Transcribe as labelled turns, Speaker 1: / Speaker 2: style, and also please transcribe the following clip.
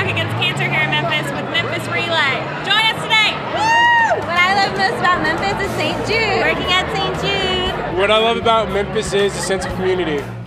Speaker 1: work against cancer here in Memphis with Memphis Relay. Join us today. Woo!
Speaker 2: What I love most about Memphis is St. Jude.
Speaker 1: Working at St. Jude.
Speaker 3: What I love about Memphis is a sense of community.